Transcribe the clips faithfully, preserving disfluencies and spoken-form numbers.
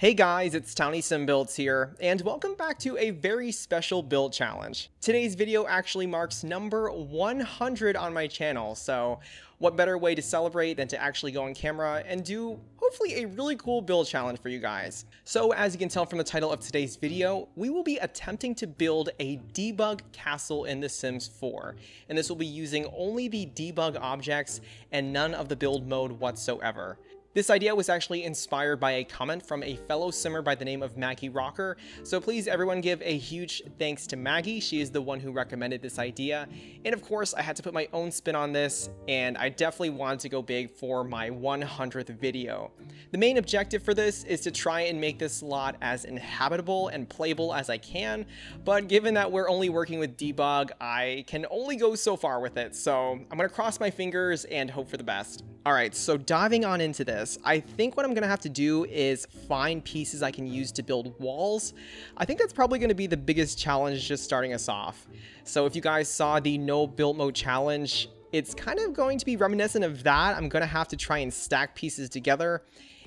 Hey guys, it's TownieSimBuilds here, and welcome back to a very special build challenge. Today's video actually marks number one hundred on my channel, so what better way to celebrate than to actually go on camera and do hopefully a really cool build challenge for you guys. So as you can tell from the title of today's video, we will be attempting to build a debug castle in The Sims four, and this will be using only the debug objects and none of the build mode whatsoever. This idea was actually inspired by a comment from a fellow simmer by the name of Maggie Rocker, so please everyone give a huge thanks to Maggie. She is the one who recommended this idea, and of course I had to put my own spin on this, and I definitely wanted to go big for my one hundredth video. The main objective for this is to try and make this lot as inhabitable and playable as I can, but given that we're only working with debug, I can only go so far with it, so I'm gonna cross my fingers and hope for the best. Alright, so diving on into this, I think what I'm going to have to do is find pieces I can use to build walls. I think that's probably going to be the biggest challenge just starting us off. So if you guys saw the no build mode challenge, it's kind of going to be reminiscent of that. I'm going to have to try and stack pieces together,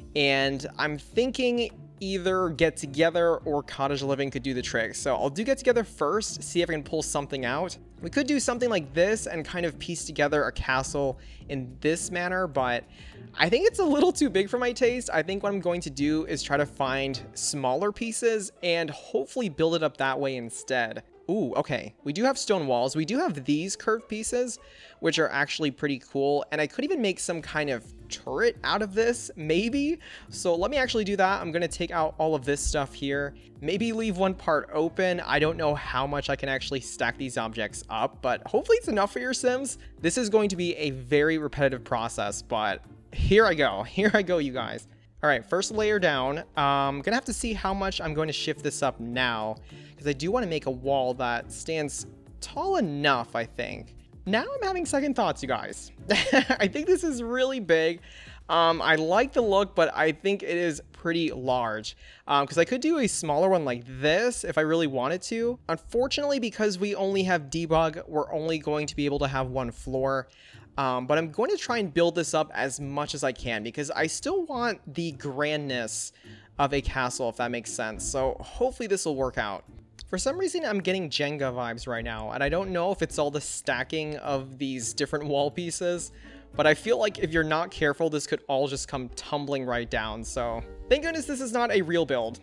and I'm thinking either Get Together or Cottage Living could do the trick. So I'll do Get Together first, see if I can pull something out. We could do something like this and kind of piece together a castle in this manner, but I think it's a little too big for my taste. I think what I'm going to do is try to find smaller pieces and hopefully build it up that way instead. Ooh, okay. We do have stone walls. We do have these curved pieces, which are actually pretty cool. And I could even make some kind of turret out of this, maybe. So let me actually do that. I'm going to take out all of this stuff here. Maybe leave one part open. I don't know how much I can actually stack these objects up, but hopefully it's enough for your Sims. This is going to be a very repetitive process, but here I go. Here I go, you guys. All right, first layer down. I'm gonna have to see how much I'm going to shift this up now, because I do want to make a wall that stands tall enough, I think. Now I'm having second thoughts, you guys. I think this is really big. Um, I like the look, but I think it is pretty large, because um, I could do a smaller one like this if I really wanted to. Unfortunately, because we only have debug, we're only going to be able to have one floor. Um, but I'm going to try and build this up as much as I can, because I still want the grandness of a castle, if that makes sense. So hopefully this will work out. For some reason, I'm getting Jenga vibes right now, and I don't know if it's all the stacking of these different wall pieces, but I feel like if you're not careful, this could all just come tumbling right down. So thank goodness this is not a real build.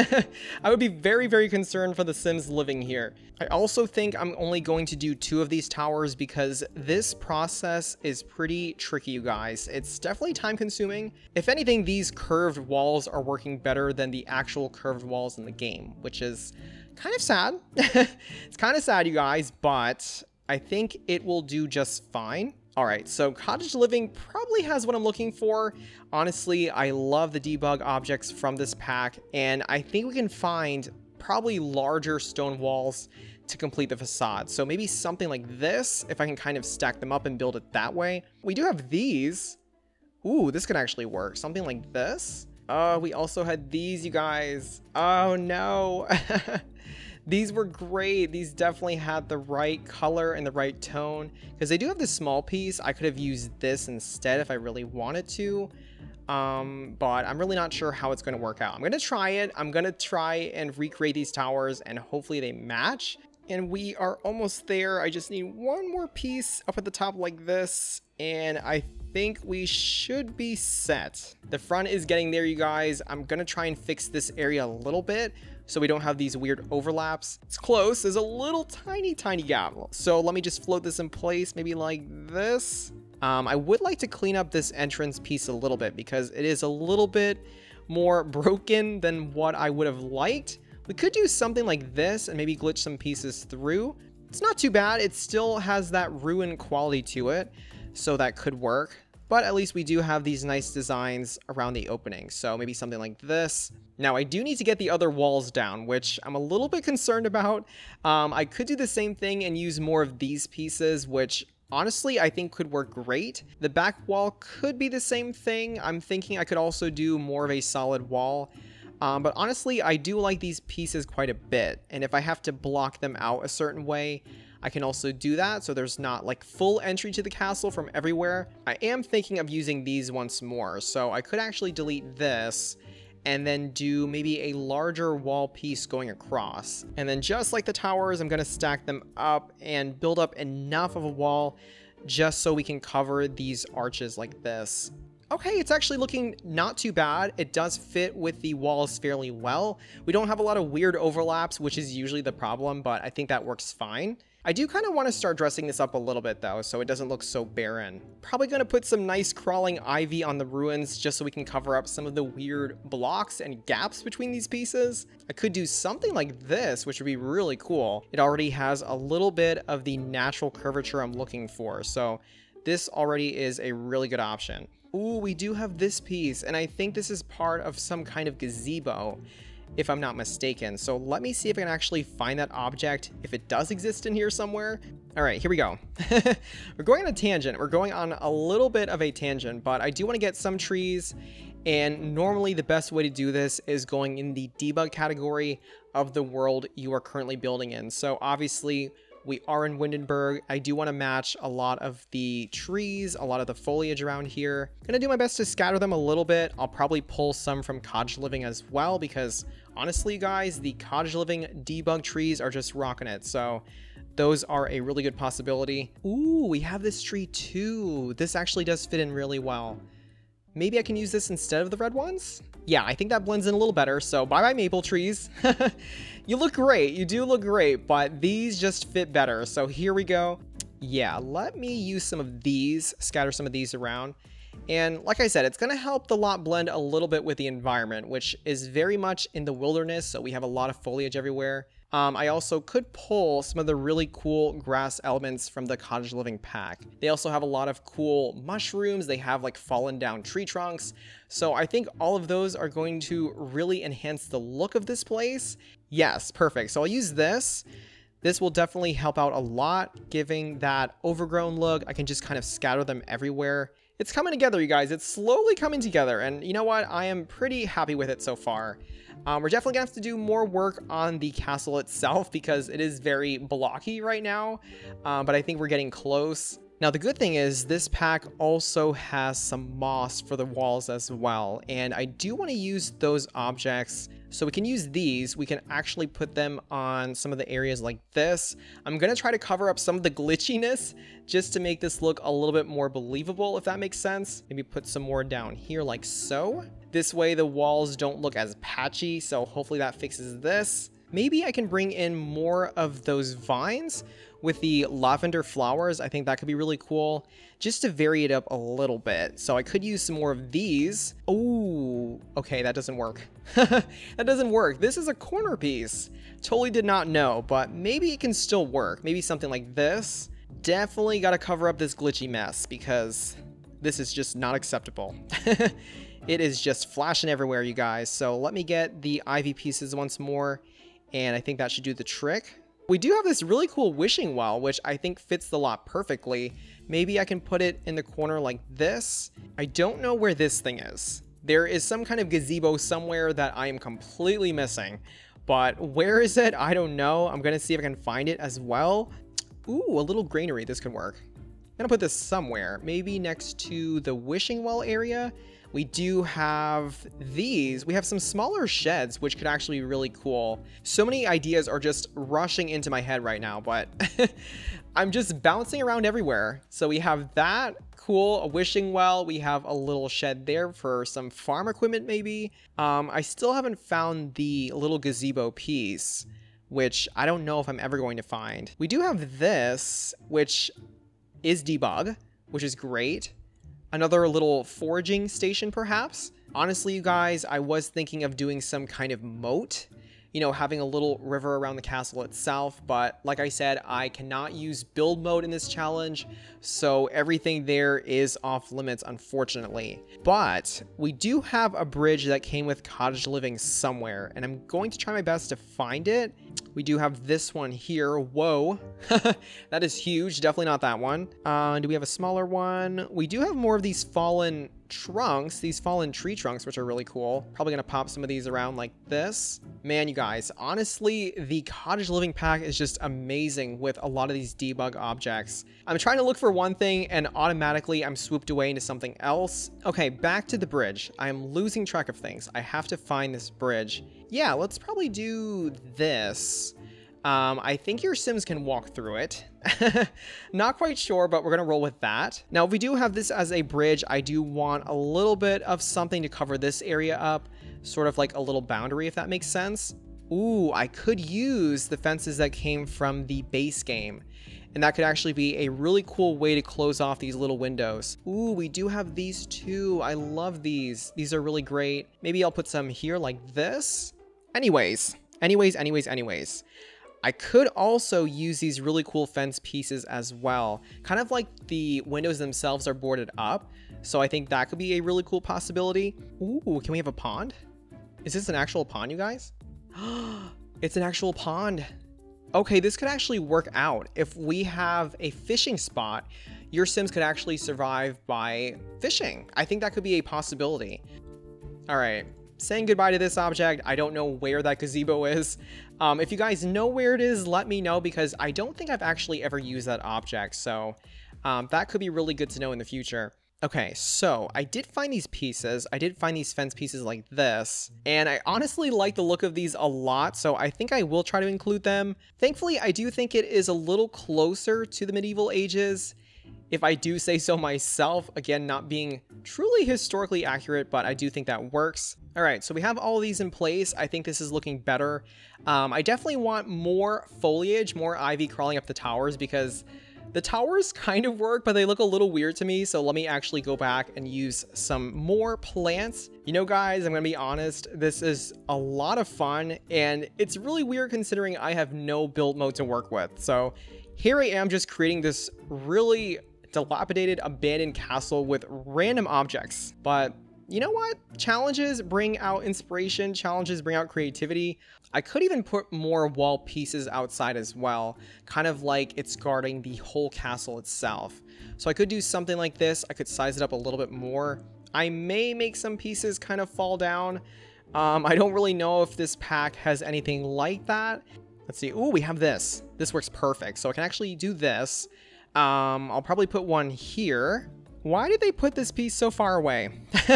I would be very, very concerned for the Sims living here. I also think I'm only going to do two of these towers because this process is pretty tricky, you guys. It's definitely time consuming. If anything, these curved walls are working better than the actual curved walls in the game, which is kind of sad. It's kind of sad, you guys, but I think it will do just fine. All right, so Cottage Living probably has what I'm looking for. Honestly, I love the debug objects from this pack, and I think we can find probably larger stone walls to complete the facade. So maybe something like this, if I can kind of stack them up and build it that way. We do have these. Ooh, this could actually work. Something like this. Oh, we also had these, you guys. Oh, no. These were great. These definitely had the right color and the right tone, because they do have this small piece. I could have used this instead if I really wanted to, um, but I'm really not sure how it's going to work out. I'm going to try it. I'm going to try and recreate these towers, and hopefully they match. And we are almost there. I just need one more piece up at the top like this, and I think we should be set. The front is getting there, you guys. I'm going to try and fix this area a little bit so we don't have these weird overlaps. It's close. There's a little tiny, tiny gap. So let me just float this in place, maybe like this. Um, I would like to clean up this entrance piece a little bit because it is a little bit more broken than what I would have liked. We could do something like this and maybe glitch some pieces through. It's not too bad. It still has that ruin quality to it, so that could work. But at least we do have these nice designs around the opening. So maybe something like this. Now I do need to get the other walls down, which I'm a little bit concerned about. Um, I could do the same thing and use more of these pieces, which honestly I think could work great. The back wall could be the same thing. I'm thinking I could also do more of a solid wall. Um, but honestly, I do like these pieces quite a bit. And if I have to block them out a certain way, I can also do that, so there's not like full entry to the castle from everywhere. I am thinking of using these once more, so I could actually delete this and then do maybe a larger wall piece going across. And then just like the towers, I'm gonna stack them up and build up enough of a wall just so we can cover these arches like this. Okay, it's actually looking not too bad. It does fit with the walls fairly well. We don't have a lot of weird overlaps, which is usually the problem, but I think that works fine. I do kind of want to start dressing this up a little bit though, so it doesn't look so barren. Probably going to put some nice crawling ivy on the ruins just so we can cover up some of the weird blocks and gaps between these pieces. I could do something like this, which would be really cool. It already has a little bit of the natural curvature I'm looking for, so this already is a really good option. Ooh, we do have this piece, and I think this is part of some kind of gazebo, if I'm not mistaken. So let me see if I can actually find that object, if it does exist in here somewhere. All right, here we go. We're going on a tangent. We're going on a little bit of a tangent, but I do want to get some trees, and normally the best way to do this is going in the debug category of the world you are currently building in. So obviously, we are in Windenburg. I do want to match a lot of the trees, a lot of the foliage around here. Gonna do my best to scatter them a little bit. I'll probably pull some from cottage living as well, because honestly, guys, the cottage living debug trees are just rocking it. So those are a really good possibility. Ooh, we have this tree too. This actually does fit in really well. Maybe I can use this instead of the red ones? Yeah, I think that blends in a little better. So bye bye maple trees. You look great. You do look great, but these just fit better. So here we go. Yeah, let me use some of these, scatter some of these around. And like I said, it's going to help the lot blend a little bit with the environment, which is very much in the wilderness. So we have a lot of foliage everywhere. Um, I also could pull some of the really cool grass elements from the cottage living pack. They also have a lot of cool mushrooms. They have like fallen down tree trunks. So I think all of those are going to really enhance the look of this place. Yes, perfect. So I'll use this. This will definitely help out a lot, giving that overgrown look. I can just kind of scatter them everywhere. It's coming together, you guys. It's slowly coming together. And you know what? I am pretty happy with it so far. Um, we're definitely gonna have to do more work on the castle itself because it is very blocky right now. Um, but I think we're getting close. Now, the good thing is this pack also has some moss for the walls as well. And I do want to use those objects. So we can use these. We can actually put them on some of the areas like this. I'm going to try to cover up some of the glitchiness just to make this look a little bit more believable, if that makes sense. Maybe put some more down here like so. This way the walls don't look as patchy. So hopefully that fixes this. Maybe I can bring in more of those vines with the lavender flowers. I think that could be really cool just to vary it up a little bit. So I could use some more of these. Oh, okay, that doesn't work. That doesn't work. This is a corner piece. Totally did not know, but maybe it can still work. Maybe something like this. Definitely got to cover up this glitchy mess because this is just not acceptable. It is just flashing everywhere, you guys. So let me get the ivy pieces once more, and I think that should do the trick. We do have this really cool wishing well, which I think fits the lot perfectly. Maybe I can put it in the corner like this. I don't know where this thing is. There is some kind of gazebo somewhere that I am completely missing, but where is it? I don't know. I'm going to see if I can find it as well. Ooh, a little granary. This could work. I'm going to put this somewhere, maybe next to the wishing well area. We do have these. We have some smaller sheds, which could actually be really cool. So many ideas are just rushing into my head right now, but I'm just bouncing around everywhere. So we have that, cool, a wishing well. We have a little shed there for some farm equipment maybe. Um, I still haven't found the little gazebo piece, which I don't know if I'm ever going to find. We do have this, which is debug, which is great. Another little foraging station, perhaps. Honestly, you guys, I was thinking of doing some kind of moat, you know, having a little river around the castle itself. But like I said, I cannot use build mode in this challenge, so everything there is off limits, unfortunately. But we do have a bridge that came with cottage living somewhere, and I'm going to try my best to find it. We do have this one here. Whoa, that is huge. Definitely not that one. Uh, do we have a smaller one? We do have more of these fallen trunks, these fallen tree trunks, which are really cool. Probably gonna pop some of these around like this. Man, you guys, honestly, the cottage living pack is just amazing with a lot of these debug objects. I'm trying to look for one thing and automatically I'm swooped away into something else. Okay, back to the bridge. I'm losing track of things. I have to find this bridge. Yeah, let's probably do this. Um, I think your Sims can walk through it. Not quite sure, but we're gonna roll with that. Now, if we do have this as a bridge, I do want a little bit of something to cover this area up, sort of like a little boundary, if that makes sense. Ooh, I could use the fences that came from the base game, and that could actually be a really cool way to close off these little windows. Ooh, we do have these too. I love these. These are really great. Maybe I'll put some here like this. Anyways, anyways, anyways, anyways. I could also use these really cool fence pieces as well. Kind of like the windows themselves are boarded up. So I think that could be a really cool possibility. Ooh, can we have a pond? Is this an actual pond, you guys? It's an actual pond. Okay, this could actually work out. If we have a fishing spot, your Sims could actually survive by fishing. I think that could be a possibility. All right. Saying goodbye to this object. I don't know where that gazebo is. Um, if you guys know where it is, let me know, because I don't think I've actually ever used that object. So um, that could be really good to know in the future. Okay, so I did find these pieces. I did find these fence pieces like this, and I honestly like the look of these a lot, so I think I will try to include them. Thankfully, I do think it is a little closer to the medieval ages, if I do say so myself. Again, not being truly historically accurate, but I do think that works. All right, so we have all of these in place. I think this is looking better. Um, I definitely want more foliage, more ivy crawling up the towers, because the towers kind of work, but they look a little weird to me. So let me actually go back and use some more plants. You know, guys, I'm gonna be honest, this is a lot of fun, and it's really weird considering I have no build mode to work with. So here I am just creating this really dilapidated, abandoned castle with random objects. But you know what? Challenges bring out inspiration. Challenges bring out creativity. I could even put more wall pieces outside as well, kind of like it's guarding the whole castle itself. So I could do something like this. I could size it up a little bit more. I may make some pieces kind of fall down. Um, I don't really know if this pack has anything like that. Let's see. Ooh, we have this. This works perfect. So I can actually do this. Um, I'll probably put one here. Why did they put this piece so far away?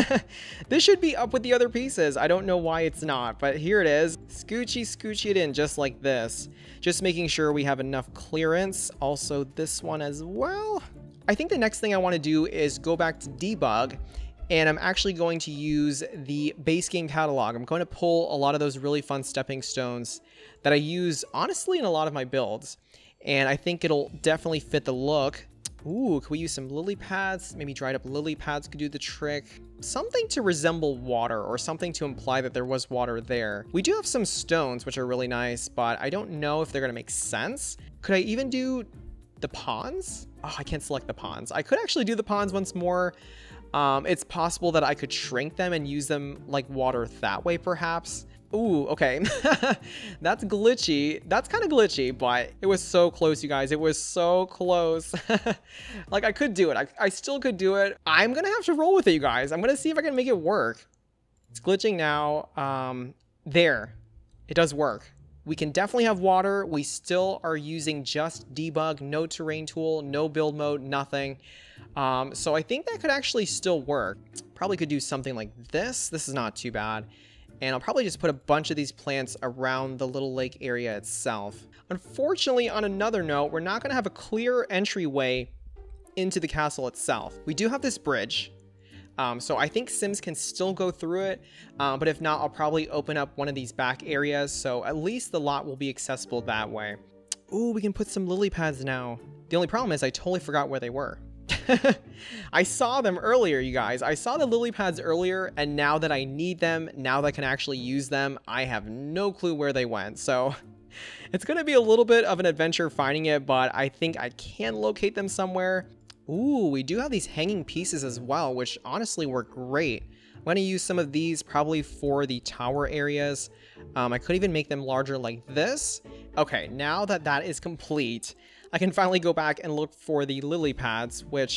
This should be up with the other pieces. I don't know why it's not, but here it is. Scoochy, scoochy it in just like this. Just making sure we have enough clearance. Also this one as well. I think the next thing I want to do is go back to debug, and I'm actually going to use the base game catalog. I'm going to pull a lot of those really fun stepping stones that I use honestly in a lot of my builds, and I think it'll definitely fit the look. Ooh, could we use some lily pads? Maybe dried up lily pads could do the trick. Something to resemble water, or something to imply that there was water there. We do have some stones, which are really nice, but I don't know if they're gonna make sense. Could I even do the ponds? Oh, I can't select the ponds. I could actually do the ponds once more. Um, it's possible that I could shrink them and use them like water that way, perhaps. Ooh, okay. That's glitchy. That's kind of glitchy, but it was so close, you guys. It was so close. Like, I could do it. I, I still could do it. I'm gonna have to roll with it, you guys. I'm gonna see if I can make it work. It's glitching now. Um, there. It does work. We can definitely have water. We still are using just debug, no terrain tool, no build mode, nothing. Um, so I think that could actually still work. Probably could do something like this. This is not too bad. And I'll probably just put a bunch of these plants around the little lake area itself. Unfortunately, on another note, we're not going to have a clear entryway into the castle itself. We do have this bridge. Um, so I think Sims can still go through it. Um, but if not, I'll probably open up one of these back areas. So at least the lot will be accessible that way. Ooh, we can put some lily pads now. The only problem is I totally forgot where they were. I saw them earlier, you guys. I saw the lily pads earlier, and now that I need them, now that I can actually use them, I have no clue where they went. So it's going to be a little bit of an adventure finding it, but I think I can locate them somewhere. Ooh, we do have these hanging pieces as well, which honestly work great. I'm going to use some of these probably for the tower areas. Um, I could even make them larger like this. Okay, now that that is complete, I can finally go back and look for the lily pads, which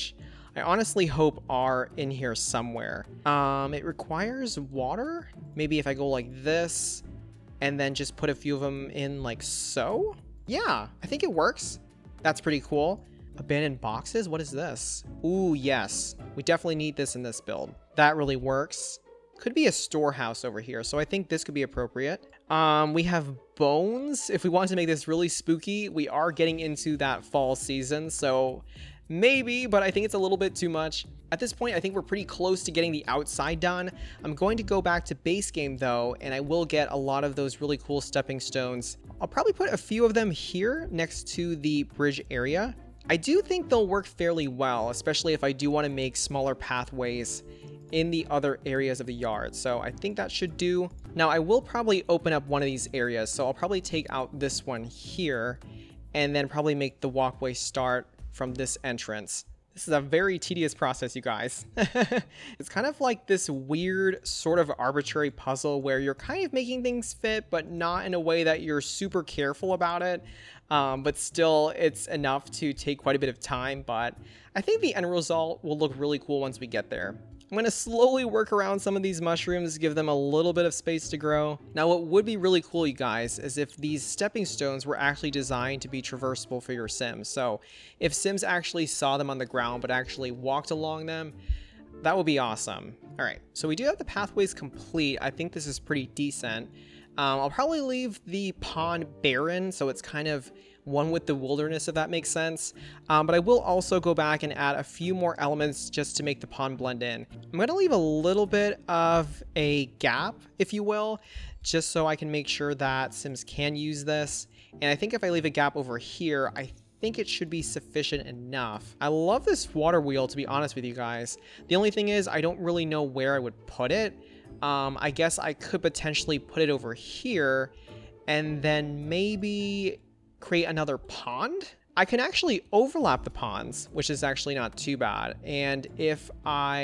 I honestly hope are in here somewhere. Um, it requires water. Maybe if I go like this and then just put a few of them in like so. Yeah, I think it works. That's pretty cool. Abandoned boxes? What is this? Ooh, yes. We definitely need this in this build. That really works. Could be a storehouse over here, so I think this could be appropriate. Um, we have bones. If we want to make this really spooky, we are getting into that fall season, so maybe, but I think it's a little bit too much. At this point, I think we're pretty close to getting the outside done. I'm going to go back to base game though, and I will get a lot of those really cool stepping stones. I'll probably put a few of them here next to the bridge area. I do think they'll work fairly well, especially if I do want to make smaller pathways in the other areas of the yard. So I think that should do. Now I will probably open up one of these areas. So I'll probably take out this one here and then probably make the walkway start from this entrance. This is a very tedious process, you guys. It's kind of like this weird sort of arbitrary puzzle where you're kind of making things fit, but not in a way that you're super careful about it. Um, but still, it's enough to take quite a bit of time. But I think the end result will look really cool once we get there. I'm going to slowly work around some of these mushrooms, give them a little bit of space to grow. Now, what would be really cool, you guys, is if these stepping stones were actually designed to be traversable for your Sims. So if Sims actually saw them on the ground, but actually walked along them, that would be awesome. All right, so we do have the pathways complete. I think this is pretty decent. Um, I'll probably leave the pond barren, so it's kind of one with the wilderness, if that makes sense. Um, but I will also go back and add a few more elements just to make the pond blend in. I'm going to leave a little bit of a gap, if you will, just so I can make sure that Sims can use this. And I think if I leave a gap over here, I think it should be sufficient enough. I love this water wheel, to be honest with you guys. The only thing is I don't really know where I would put it. Um, I guess I could potentially put it over here and then maybe create another pond. I can actually overlap the ponds, which is actually not too bad. And if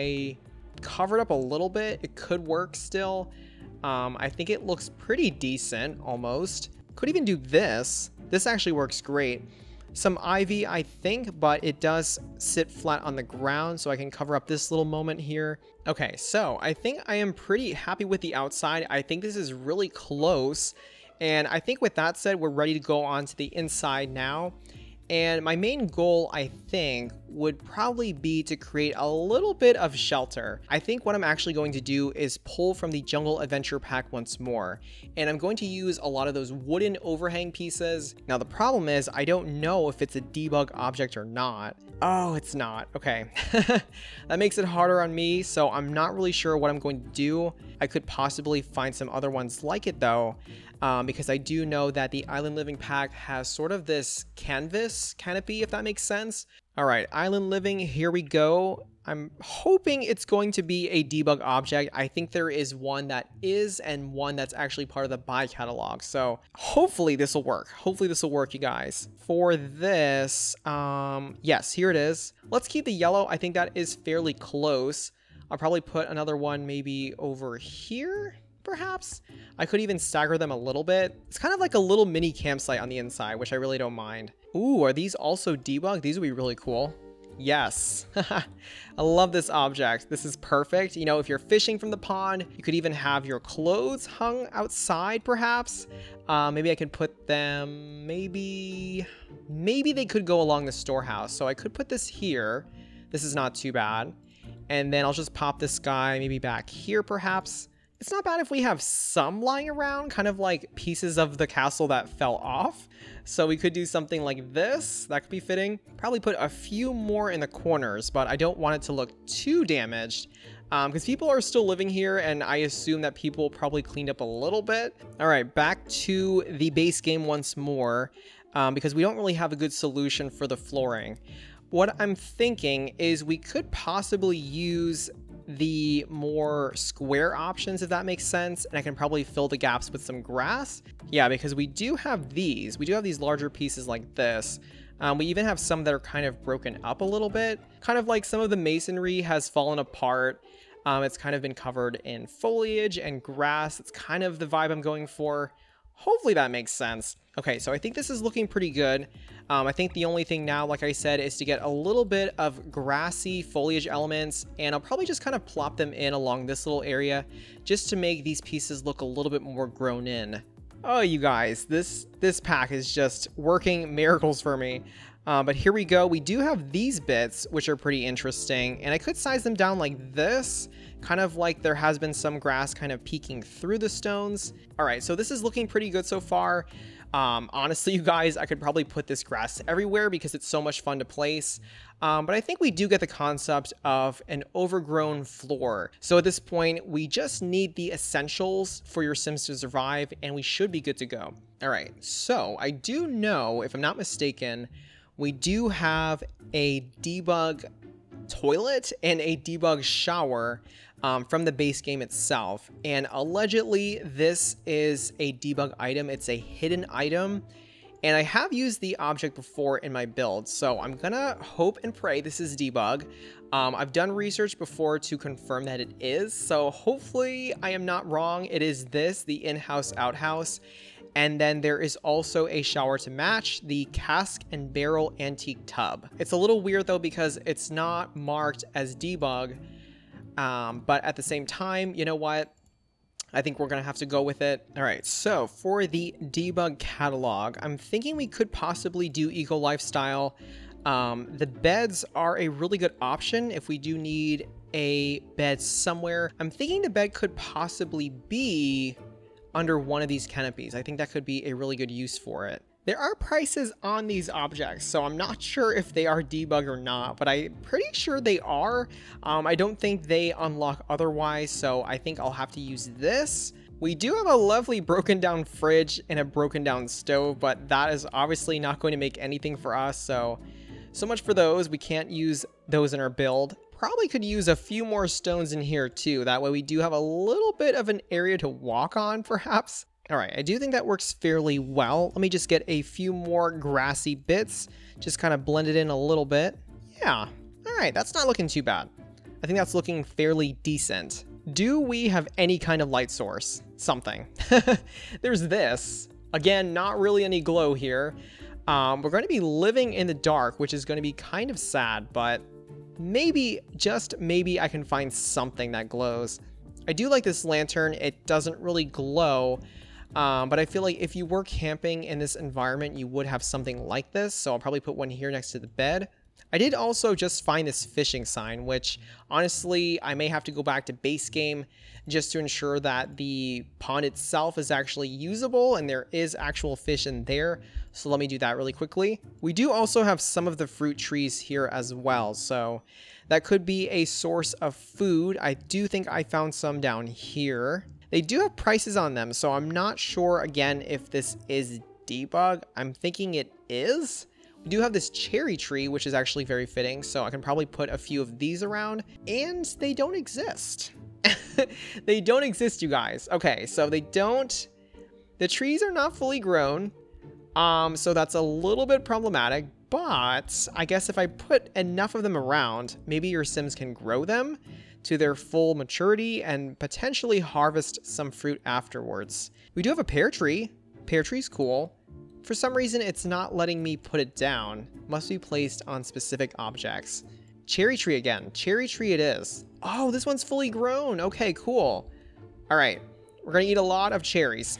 I cover it up a little bit, it could work still. Um, I think it looks pretty decent almost. Could even do this. This actually works great. Some ivy, I think, but it does sit flat on the ground, so I can cover up this little moment here. Okay, so I think I am pretty happy with the outside. I think this is really close. And I think with that said, we're ready to go on to the inside now. And my main goal, I think, would probably be to create a little bit of shelter. I think what I'm actually going to do is pull from the Jungle Adventure Pack once more. And I'm going to use a lot of those wooden overhang pieces. Now, the problem is I don't know if it's a debug object or not. Oh, it's not. Okay. That makes it harder on me, so I'm not really sure what I'm going to do. I could possibly find some other ones like it, though. Um, because I do know that the Island Living Pack has sort of this canvas canopy, if that makes sense. All right, Island Living, here we go. I'm hoping it's going to be a debug object. I think there is one that is and one that's actually part of the buy catalog. So hopefully this will work. Hopefully this will work, you guys. For this, um, yes, here it is. Let's keep the yellow. I think that is fairly close. I'll probably put another one maybe over here. Perhaps I could even stagger them a little bit. It's kind of like a little mini campsite on the inside, which I really don't mind. Ooh, are these also debugged? These would be really cool. Yes. I love this object. This is perfect. You know, if you're fishing from the pond, you could even have your clothes hung outside, perhaps. Uh, maybe I could put them, maybe, maybe they could go along the storehouse. So I could put this here. This is not too bad. And then I'll just pop this guy maybe back here, perhaps. It's not bad if we have some lying around, kind of like pieces of the castle that fell off. So we could do something like this. That could be fitting. Probably put a few more in the corners, but I don't want it to look too damaged because um, people are still living here, and I assume that people probably cleaned up a little bit. All right, back to the base game once more um, because we don't really have a good solution for the flooring. What I'm thinking is we could possibly use the more square options, if that makes sense, and I can probably fill the gaps with some grass. Yeah, because we do have these. We do have these larger pieces like this. Um, we even have some that are kind of broken up a little bit. Kind of like some of the masonry has fallen apart. Um, it's kind of been covered in foliage and grass. It's kind of the vibe I'm going for. Hopefully that makes sense. Okay, so I think this is looking pretty good. Um, I think the only thing now, like I said, is to get a little bit of grassy foliage elements, and I'll probably just kind of plop them in along this little area just to make these pieces look a little bit more grown in. Oh, you guys, this, this pack is just working miracles for me. Uh, but here we go. We do have these bits, which are pretty interesting, and I could size them down like this, kind of like there has been some grass kind of peeking through the stones. All right, so this is looking pretty good so far. Um, honestly, you guys, I could probably put this grass everywhere because it's so much fun to place. Um, but I think we do get the concept of an overgrown floor. So at this point, we just need the essentials for your Sims to survive, and we should be good to go. All right, so I do know, if I'm not mistaken, we do have a debug toilet and a debug shower um, from the base game itself. And allegedly, this is a debug item. It's a hidden item. And I have used the object before in my build, so I'm gonna hope and pray this is debug. Um, I've done research before to confirm that it is, so hopefully I am not wrong. It is this, the in-house outhouse. And then there is also a shower to match, the cask and barrel antique tub. It's a little weird though because it's not marked as debug, um, but at the same time, you know what? I think we're gonna have to go with it. All right, so for the debug catalog, I'm thinking we could possibly do eco lifestyle. Um, the beds are a really good option if we do need a bed somewhere. I'm thinking the bed could possibly be under one of these canopies. I think that could be a really good use for it. There are prices on these objects, so I'm not sure if they are debug or not, but I'm pretty sure they are. Um, I don't think they unlock otherwise, so I think I'll have to use this. We do have a lovely broken down fridge and a broken down stove, but that is obviously not going to make anything for us, so so much for those. We can't use those in our build. Probably could use a few more stones in here too. That way we do have a little bit of an area to walk on, perhaps. All right, I do think that works fairly well. Let me just get a few more grassy bits, just kind of blend it in a little bit. Yeah, all right, that's not looking too bad. I think that's looking fairly decent. Do we have any kind of light source? Something. There's this. Again, not really any glow here. Um, we're going to be living in the dark, which is going to be kind of sad, but maybe, just maybe I can find something that glows. I do like this lantern. It doesn't really glow. Um, but I feel like if you were camping in this environment, you would have something like this. So I'll probably put one here next to the bed. I did also just find this fishing sign, which honestly, I may have to go back to base game just to ensure that the pond itself is actually usable and there is actual fish in there. So let me do that really quickly. We do also have some of the fruit trees here as well. So that could be a source of food. I do think I found some down here. They do have prices on them, so I'm not sure, again, if this is debug. I'm thinking it is. We do have this cherry tree, which is actually very fitting, so I can probably put a few of these around, and they don't exist. They don't exist, you guys. Okay, so they don't... The trees are not fully grown, um, so that's a little bit problematic, but I guess if I put enough of them around, maybe your Sims can grow them to their full maturity and potentially harvest some fruit afterwards. We do have a pear tree. Pear tree's cool. For some reason, it's not letting me put it down. Must be placed on specific objects. Cherry tree again. Cherry tree it is. Oh, this one's fully grown. Okay, cool. All right, we're gonna eat a lot of cherries.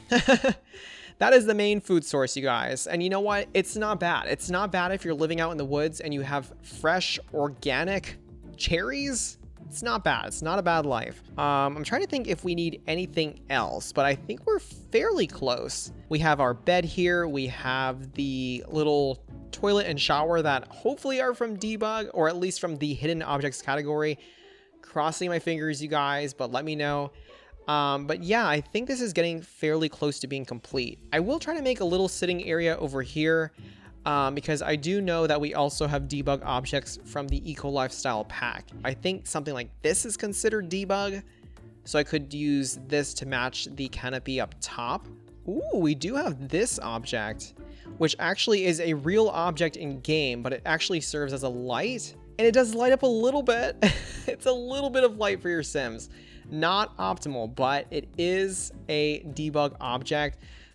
That is the main food source, you guys. And you know what? It's not bad. It's not bad if you're living out in the woods and you have fresh, organic cherries. It's not bad. It's not a bad life. Um, I'm trying to think if we need anything else, but I think we're fairly close. We have our bed here. We have the little toilet and shower that hopefully are from debug, or at least from the hidden objects category. Crossing my fingers, you guys, but let me know. Um, but yeah, I think this is getting fairly close to being complete. I will try to make a little sitting area over here. Um, because I do know that we also have debug objects from the Eco Lifestyle pack. I think something like this is considered debug, so I could use this to match the canopy up top. Ooh, we do have this object, which actually is a real object in game, but it actually serves as a light, and it does light up a little bit. It's a little bit of light for your Sims. Not optimal, but it is a debug object.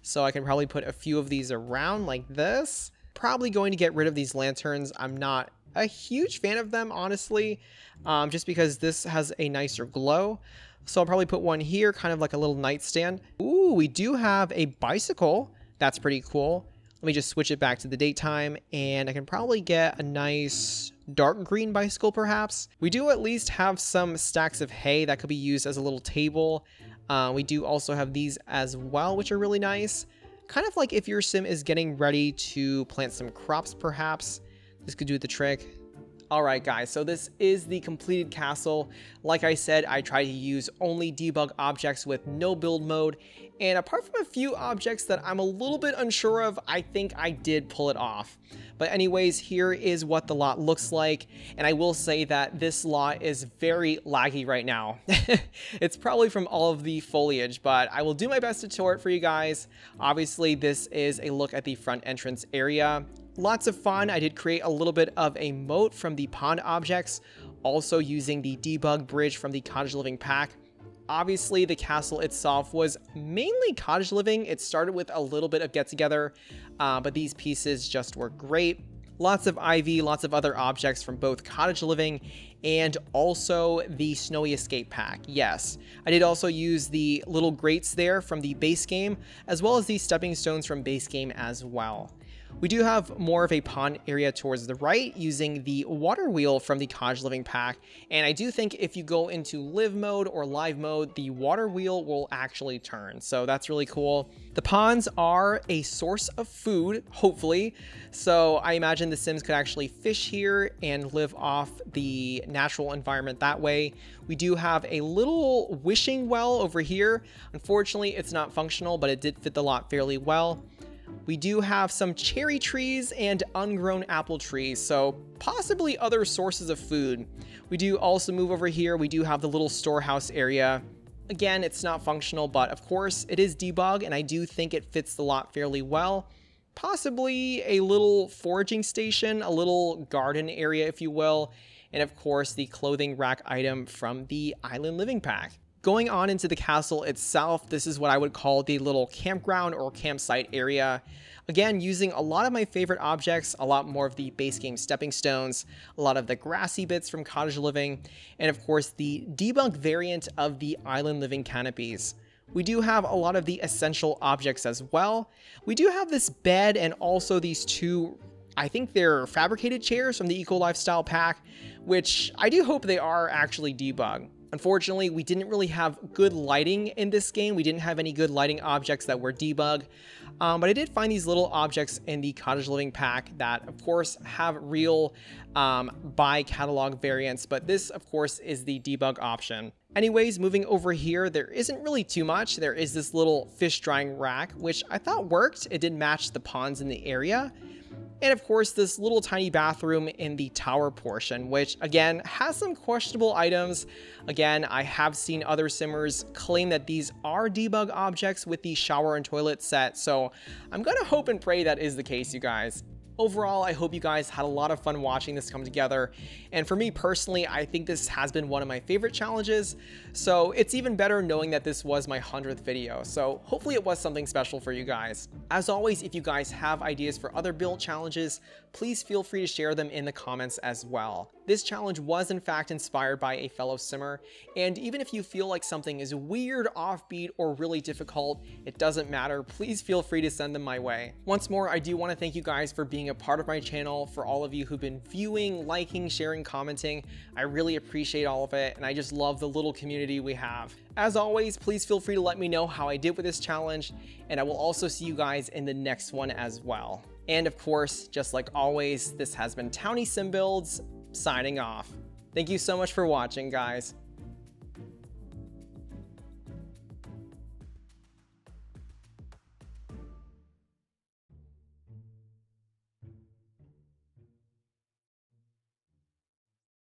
So I can probably put a few of these around like this. Probably going to get rid of these lanterns. I'm not a huge fan of them, honestly, um, just because this has a nicer glow. So I'll probably put one here, kind of like a little nightstand. Ooh, we do have a bicycle. That's pretty cool. Let me just switch it back to the daytime, and I can probably get a nice dark green bicycle, perhaps. We do at least have some stacks of hay that could be used as a little table. Uh, we do also have these as well, which are really nice. Kind of like if your sim is getting ready to plant some crops, perhaps. This could do the trick. Alright guys, so this is the completed castle. Like I said, I try to use only debug objects with no build mode, and apart from a few objects that I'm a little bit unsure of, I think I did pull it off. But anyways, here is what the lot looks like, and I will say that this lot is very laggy right now. It's probably from all of the foliage, but I will do my best to tour it for you guys. Obviously, this is a look at the front entrance area. Lots of fun. I did create a little bit of a moat from the pond objects, also using the debug bridge from the cottage living pack. Obviously, the castle itself was mainly cottage living. It started with a little bit of get together, uh, but these pieces just were great. Lots of ivy, lots of other objects from both cottage living and also the snowy escape pack. Yes, I did also use the little grates there from the base game, as well as the stepping stones from base game as well. We do have more of a pond area towards the right using the water wheel from the cottage living pack, and I do think if you go into live mode or live mode, the water wheel will actually turn, so that's really cool. The ponds are a source of food, hopefully, so I imagine the Sims could actually fish here and live off the natural environment that way. We do have a little wishing well over here. Unfortunately, it's not functional, but it did fit the lot fairly well. We do have some cherry trees and ungrown apple trees, so possibly other sources of food. We do also move over here. We do have the little storehouse area. Again, it's not functional, but of course it is debug, and I do think it fits the lot fairly well. Possibly a little foraging station, a little garden area, if you will, and of course the clothing rack item from the island living pack. Going on into the castle itself, this is what I would call the little campground or campsite area. Again, using a lot of my favorite objects, a lot more of the base game stepping stones, a lot of the grassy bits from cottage living, and of course the debug variant of the island living canopies. We do have a lot of the essential objects as well. We do have this bed and also these two, I think they're fabricated chairs from the Eco Lifestyle pack, which I do hope they are actually debug. Unfortunately, we didn't really have good lighting in this game. We didn't have any good lighting objects that were debug, um, but I did find these little objects in the cottage living pack that, of course, have real um, by catalog variants, but this, of course, is the debug option. Anyways, moving over here, there isn't really too much. There is this little fish drying rack, which I thought worked. It did match the ponds in the area. And of course, this little tiny bathroom in the tower portion, which again has some questionable items. Again, I have seen other simmers claim that these are debug objects with the shower and toilet set, so I'm gonna hope and pray that is the case, you guys. Overall, I hope you guys had a lot of fun watching this come together, and for me personally, I think this has been one of my favorite challenges, so it's even better knowing that this was my hundredth video, so hopefully it was something special for you guys. As always, if you guys have ideas for other build challenges, please feel free to share them in the comments as well. This challenge was in fact inspired by a fellow simmer, and even if you feel like something is weird, offbeat, or really difficult, it doesn't matter, please feel free to send them my way. Once more, I do want to thank you guys for being a part of my channel, for all of you who've been viewing, liking, sharing, commenting. I really appreciate all of it, and I just love the little community we have. As always, please feel free to let me know how I did with this challenge, and I will also see you guys in the next one as well. And of course, just like always, this has been TownieSimBuilds signing off. Thank you so much for watching, guys.